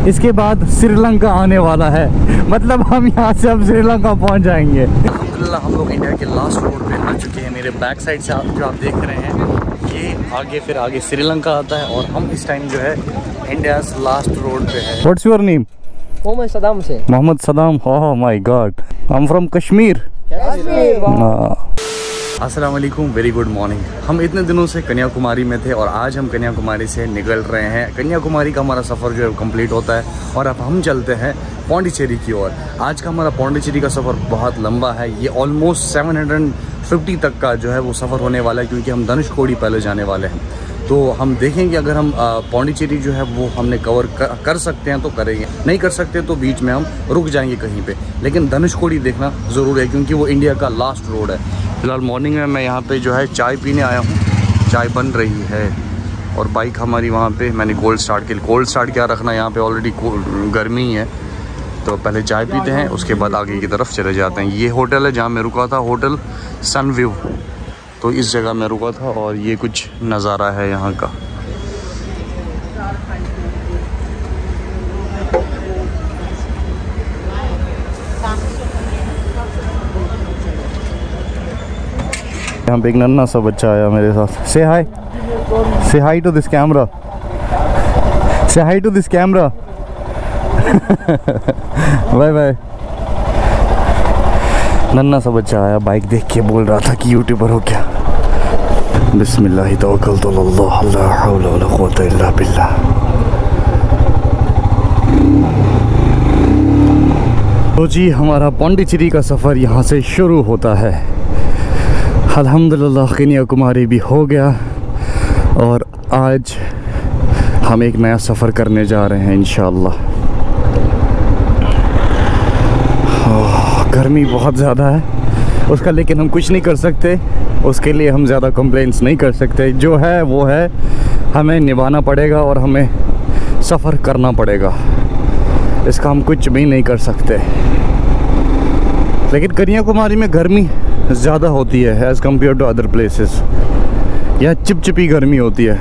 इसके बाद श्रीलंका आने वाला है, मतलब हम यहाँ से अब श्रीलंका पहुँच जाएंगे। अल्हम्दुलिल्लाह हम लोग इंडिया के लास्ट रोड पे आ चुके हैं। मेरे बैक साइड से जो आप देख रहे हैं ये आगे, फिर आगे श्रीलंका आता है और हम इस टाइम जो है इंडिया लास्ट रोड पे है। What's your name? Mohammed Saddam से। Mohammed Saddam. Oh my god, I am from Kashmir. अस्सलाम वालेकुम, वेरी गुड मॉर्निंग। हम इतने दिनों से कन्याकुमारी में थे और आज हम कन्याकुमारी से निकल रहे हैं। कन्याकुमारी का हमारा सफ़र जो है कंप्लीट होता है और अब हम चलते हैं पौंडीचेरी की ओर। आज का हमारा पौंडीचेरी का सफ़र बहुत लंबा है, ये ऑलमोस्ट 750 तक का जो है वो सफ़र होने वाला है, क्योंकि हम धनुषकोडी पहले जाने वाले हैं। तो हम देखेंगे अगर हम पौंडीचेरी जो है वो हमने कवर कर सकते हैं तो करेंगे, नहीं कर सकते तो बीच में हम रुक जाएंगे कहीं पे, लेकिन धनुषकोडी देखना ज़रूर है क्योंकि वो इंडिया का लास्ट रोड है। फिलहाल मॉर्निंग में मैं यहाँ पे जो है चाय पीने आया हूँ, चाय बन रही है और बाइक हमारी वहाँ पे मैंने कोल्ड स्टार्ट क्या रखना, यहाँ पे ऑलरेडी गर्मी है। तो पहले चाय पीते हैं, उसके बाद आगे की तरफ चले जाते हैं। ये होटल है जहाँ मैं रुका था, होटल सनव्यू, तो इस जगह मैं रुका था और ये कुछ नज़ारा है यहाँ का। यहाँ पे एक नन्हा सा बच्चा आया मेरे साथ। Say hi to this camera, say hi to this camera. Bye bye. नन्हा सा बच्चा आया, बाइक देख के बोल रहा था कि यूट्यूबर हो क्या। बिस्मिल्लाह तवक्कलतु अल्लाह, ला हौला वला कुव्वता इल्ला बिल्लाह। तो जी हमारा पौंडीचेरी का सफ़र यहाँ से शुरू होता है। अल्हम्दुलिल्लाह कन्याकुमारी भी हो गया और आज हम एक नया सफ़र करने जा रहे हैं इंशाअल्लाह। गर्मी बहुत ज़्यादा है उसका, लेकिन हम कुछ नहीं कर सकते, उसके लिए हम ज़्यादा कंप्लेंट्स नहीं कर सकते। जो है वो है, हमें निभाना पड़ेगा और हमें सफ़र करना पड़ेगा, इसका हम कुछ भी नहीं कर सकते। लेकिन कन्याकुमारी में गर्मी ज़्यादा होती है as compare to other places. यह चिपचिपी गर्मी होती है।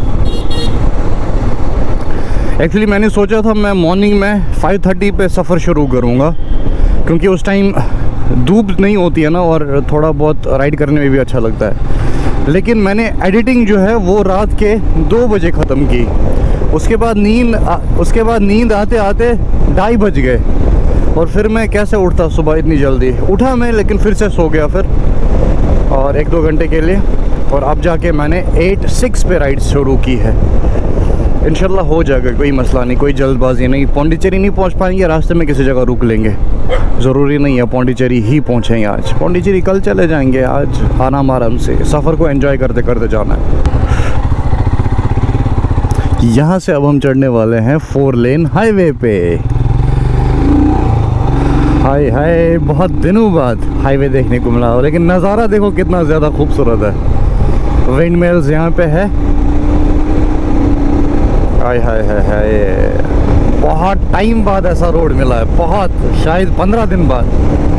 एक्चुअली मैंने सोचा था मैं मॉर्निंग में 5:30 पे सफ़र शुरू करूँगा, क्योंकि उस टाइम धूप नहीं होती है ना और थोड़ा बहुत राइड करने में भी अच्छा लगता है। लेकिन मैंने एडिटिंग जो है वो रात के 2 बजे ख़त्म की। उसके बाद नींद आते आते 2:30 बज गए और फिर मैं कैसे उठता सुबह इतनी जल्दी। उठा मैं, लेकिन फिर से सो गया फिर और 1-2 घंटे के लिए, और अब जाके मैंने 8-6 पे राइड शुरू की है। इंशाल्लाह हो जाएगा, कोई मसला नहीं, कोई जल्दबाजी नहीं। पौंडीचेरी नहीं पहुंच पाएंगे, रास्ते में किसी जगह रुक लेंगे, ज़रूरी नहीं है पौंडीचेरी ही पहुंचेंगे आज। पौंडीचेरी कल चले जाएंगे, आज आराम से सफ़र को एंजॉय करते करते जाना है। यहाँ से अब हम चढ़ने वाले हैं 4 लेन हाईवे पे। हाय बहुत दिनों बाद हाईवे देखने को मिला, लेकिन नज़ारा देखो कितना ज़्यादा खूबसूरत है। विंड मिल्स यहाँ पे है। हाय बहुत टाइम बाद ऐसा रोड मिला है, बहुत, शायद 15 दिन बाद।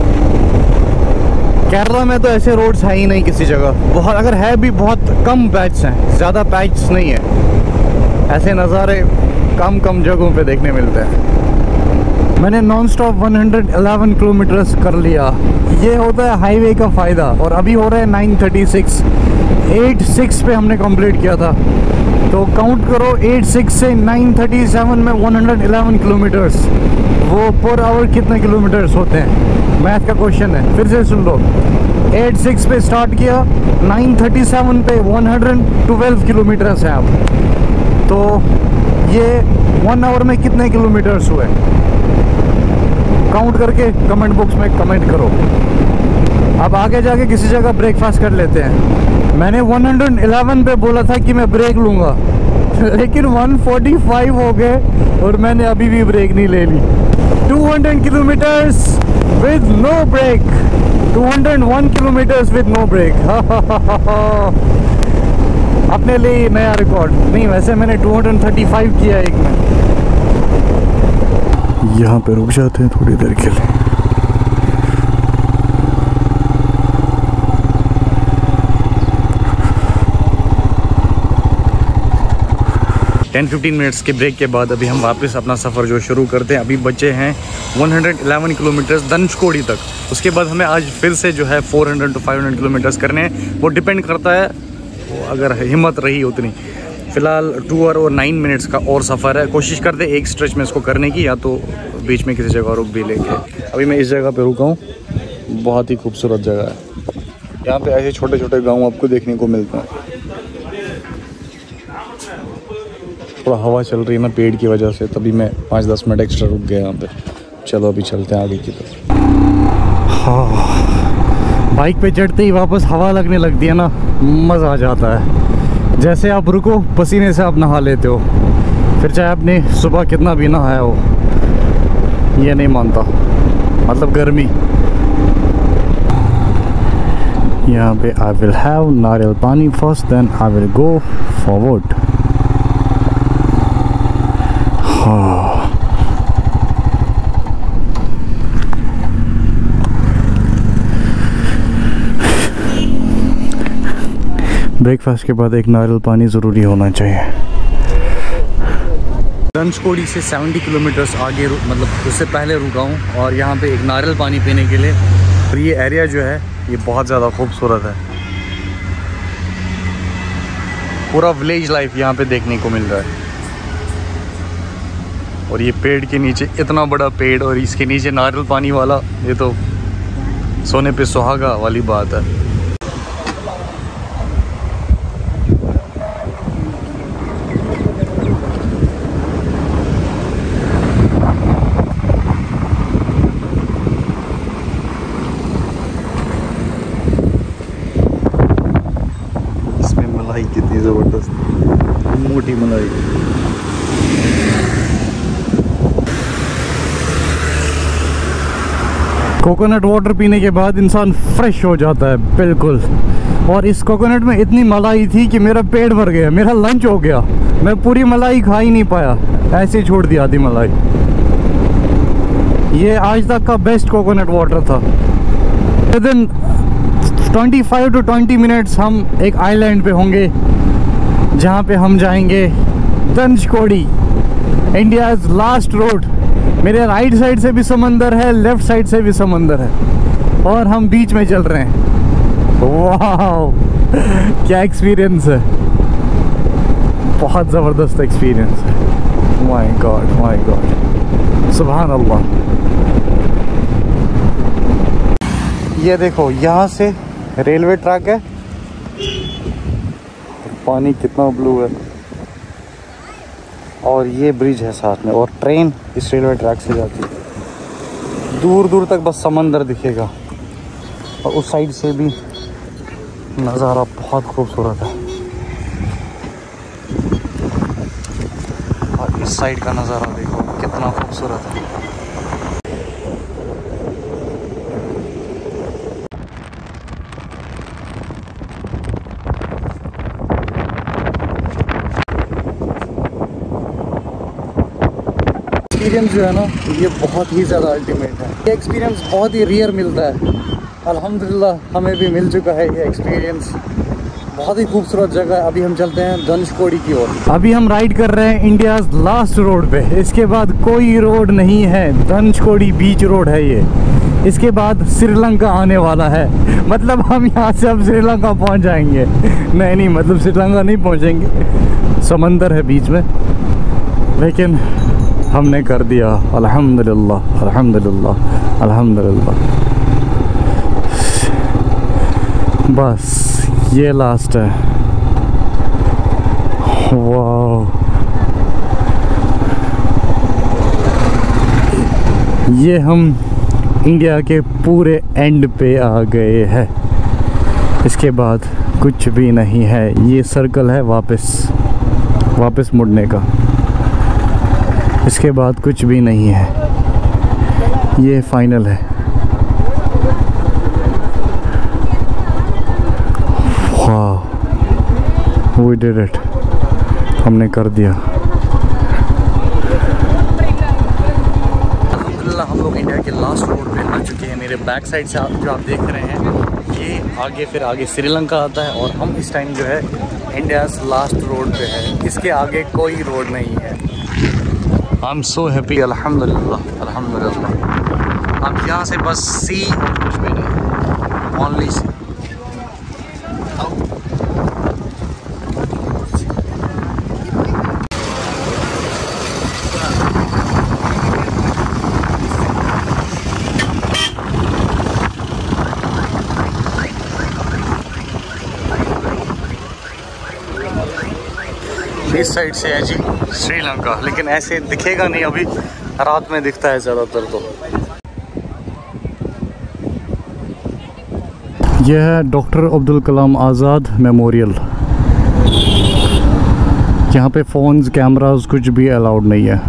केरला में तो ऐसे रोड्स है ही नहीं किसी जगह, बहुत, अगर है भी बहुत कम पैच हैं, ज़्यादा पैच नहीं है। ऐसे नज़ारे कम जगहों पे देखने मिलते हैं। मैंने नॉन स्टॉप 111 किलोमीटर्स कर लिया, ये होता है हाईवे का फ़ायदा। और अभी हो रहा है 9:36, 8:06 पे हमने कंप्लीट किया था। तो काउंट करो 8:06 से 9:37 में 111 किलोमीटर्स, वो पर आवर कितने किलोमीटर्स होते हैं? मैथ का क्वेश्चन है, फिर से सुन लो। 8:06 पे स्टार्ट किया, 9:37 पे 112 किलोमीटर्स हैं अब। तो ये 1 आवर में कितने किलोमीटर्स हुए? काउंट करके कमेंट बॉक्स में कमेंट करो। अब आगे जाके किसी जगह ब्रेकफास्ट कर लेते हैं। मैंने 111 पे बोला था कि मैं ब्रेक लूँगा, लेकिन 145 हो गए और मैंने अभी भी ब्रेक नहीं ले ली। 200 kilometres with no break, 201 kilometres with no break. अपने लिए नया रिकॉर्ड। नहीं, वैसे मैंने 235 किया एक में। यहाँ पे रुक जाते हैं थोड़ी देर के लिए। 10-15 मिनट्स के ब्रेक के बाद अभी हम वापस अपना सफ़र जो शुरू करते हैं। अभी बचे हैं 111 किलोमीटर्स धनुषकोडी तक। उसके बाद हमें आज फिर से जो है 400 to 500 किलोमीटर्स करने हैं। वो डिपेंड करता है वो अगर हिम्मत रही उतनी। फ़िलहाल 2 और 9 मिनट्स का और सफ़र है। कोशिश करते एक स्ट्रेच में इसको करने की, या तो बीच में किसी जगह रुक भी लेंगे। अभी मैं इस जगह पे रुका हूँ, बहुत ही खूबसूरत जगह है। यहाँ पे ऐसे छोटे छोटे गांव आपको देखने को मिलते हैं। थोड़ा हवा चल रही है ना पेड़ की वजह से, तभी मैं 5-10 मिनट एक्स्ट्रा रुक गया यहाँ पे। चलो अभी चलते हैं आगे की तरफ। हाँ, बाइक पे चढ़ते ही वापस हवा लगने लगती है ना, मज़ा आ जाता है। जैसे आप रुको पसीने से आप नहा लेते हो, फिर चाहे आपने सुबह कितना भी नहाया हो, ये नहीं मानता, मतलब गर्मी। यहाँ पे I will have nariyal pani first, then I will go forward. हाँ, ब्रेकफास्ट के बाद एक नारियल पानी ज़रूरी होना चाहिए। धनुषकोडी से 70 किलोमीटर्स आगे मतलब उससे पहले रुका हूँ, और यहाँ पे एक नारियल पानी पीने के लिए। और ये एरिया जो है ये बहुत ज़्यादा खूबसूरत है। पूरा विलेज लाइफ यहाँ पे देखने को मिल रहा है। और ये पेड़ के नीचे इतना बड़ा पेड़, और इसके नीचे नारियल पानी वाला, ये तो सोने पे सुहागा वाली बात है। कितनी ज़बरदस्त मोटी मलाई। कोकोनट वाटर पीने के बाद इंसान फ्रेश हो जाता है बिल्कुल। और इस कोकोनट में इतनी मलाई थी कि मेरा पेट भर गया, मेरा लंच हो गया। मैं पूरी मलाई खा ही नहीं पाया, ऐसे छोड़ दिया आधी मलाई। ये आज तक का बेस्ट कोकोनट वाटर था। विदिन 25 to 20 मिनट्स हम एक आइलैंड पे होंगे, जहाँ पे हम जाएंगे धनुषकोडी, इंडियाज़ लास्ट रोड। मेरे राइट साइड से भी समंदर है, लेफ्ट साइड से भी समंदर है, और हम बीच में चल रहे हैं। वाह, क्या एक्सपीरियंस है, बहुत ज़बरदस्त एक्सपीरियंस है। माय गॉड, सुभान अल्लाह। ये देखो, यहाँ से रेलवे ट्रैक है, पानी कितना ब्लू है, और ये ब्रिज है साथ में, और ट्रेन इस रेलवे ट्रैक से जाती है। दूर दूर तक बस समंदर दिखेगा, और उस साइड से भी नज़ारा बहुत खूबसूरत है, और इस साइड का नज़ारा देखो कितना खूबसूरत है। एक्सपीरियंस जो है ना, ये बहुत ही ज़्यादा अल्टीमेट है। ये एक्सपीरियंस बहुत ही रेयर मिलता है। अल्हम्दुलिल्लाह हमें भी मिल चुका है ये एक्सपीरियंस। बहुत ही खूबसूरत जगह है। अभी हम चलते हैं धनुषकोडी की ओर। अभी हम राइड कर रहे हैं इंडियाज़ लास्ट रोड पे। इसके बाद कोई रोड नहीं है, धनुषकोडी बीच रोड है ये। इसके बाद श्रीलंका आने वाला है, मतलब हम यहाँ से अब श्रीलंका पहुँच जाएंगे। नहीं, मतलब श्रीलंका नहीं पहुँचेंगे, समंदर है बीच में, लेकिन हमने कर दिया। अल्हम्दुलिल्लाह, अल्हम्दुलिल्लाह, अल्हम्दुलिल्लाह। बस ये लास्ट है। वाह, ये हम इंडिया के पूरे एंड पे आ गए हैं। इसके बाद कुछ भी नहीं है। ये सर्कल है वापस मुड़ने का। इसके बाद कुछ भी नहीं है, ये फाइनल है। वाह, वी डिड इट, हमने कर दिया। अल्हम्दुलिल्लाह हम लोग इंडिया के लास्ट रोड पे आ चुके हैं। मेरे बैक साइड से जो आप देख रहे हैं, ये आगे फिर आगे श्रीलंका आता है, और हम इस टाइम जो है इंडियाज़ लास्ट रोड पे है, इसके आगे कोई रोड नहीं है। आई एम सो हैप्पी, अल्हम्दुलिल्लाह अल्हम्दुलिल्लाह। अब यहाँ से बस सी और कुछ भी नहीं, ओनली सी। इस साइड से है जी श्रीलंका, लेकिन ऐसे दिखेगा नहीं, अभी रात में दिखता है ज़्यादातर। तो यह है डॉक्टर अब्दुल कलाम आज़ाद मेमोरियल। यहाँ पे फ़ोन्स कैमरास कुछ भी अलाउड नहीं है,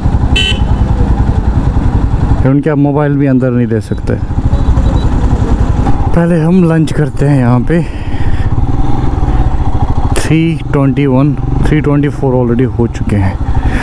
उनके आप मोबाइल भी अंदर नहीं ले सकते। पहले हम लंच करते हैं यहाँ पे। 3:21 3:24 ऑलरेडी हो चुके हैं।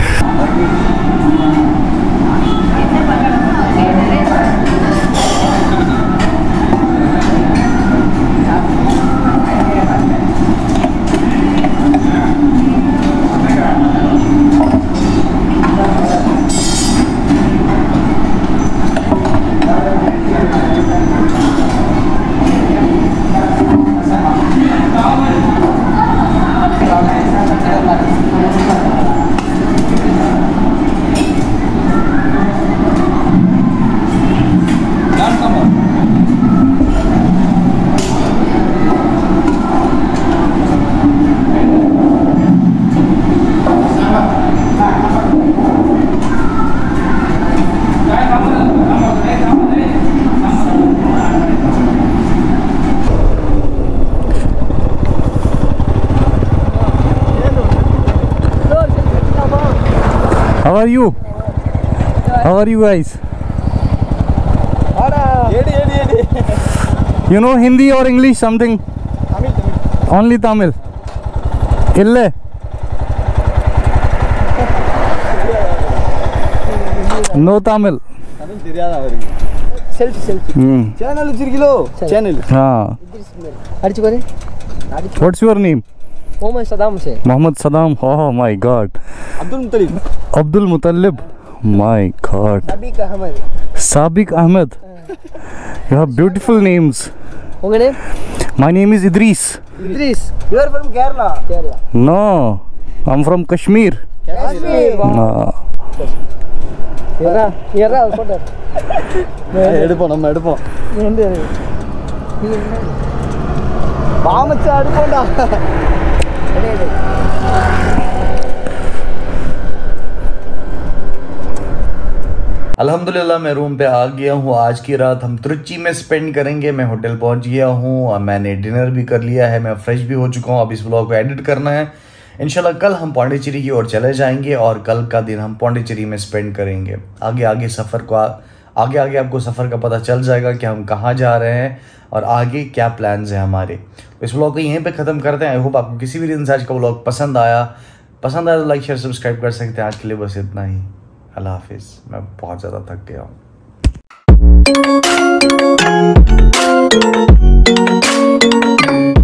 How are you? How are you guys? You know Hindi or English something? Tamil. Only Tamil. Ille. No Tamil. Tamil தெரியாதா அவருக்கு? செல்ஃபி. சேனல் வச்சிருக்கீங்களோ? சேனல். அடிச்சு பாரு. What's your name? Mohammad Saddam Hussein. Mohammad Saddam. Oh my God. Abdul Muttalib. Abdul Muttalib. My God. Sabiq Ahmed. Sabiq Ahmed. You have beautiful names. What's your name? My name is Idris. Idris. You are from Kerala. Kerala. No, I'm from Kashmir. Kashmir. No. Yara photo. எடுப்போம் நம்ம எடுப்போம். எந்த பாமச்சா எடுப்போம்டா. अल्हम्दुलिल्लाह मैं room पे आ गया हूँ। आज की रात हम त्रुचि में स्पेंड करेंगे। मैं होटल पहुँच गया हूँ और मैंने डिनर भी कर लिया है। मैं फ्रेश भी हो चुका हूँ। अब इस व्लॉग को एडिट करना है। इंशाल्लाह कल हम पौंडीचेरी की ओर चले जाएंगे और कल का दिन हम पौंडीचेरी में स्पेंड करेंगे। आगे आगे आपको सफ़र का पता चल जाएगा कि हम कहाँ जा रहे हैं और आगे क्या प्लान्स हैं हमारे। तो इस व्लॉग को यहीं पे ख़त्म करते हैं। आई होप आपको किसी भी दिन से आज का व्लॉग पसंद आया तो लाइक शेयर सब्सक्राइब कर सकते हैं। आज के लिए बस इतना ही। अल्लाह हाफिज़। मैं बहुत ज़्यादा थक गया हूँ।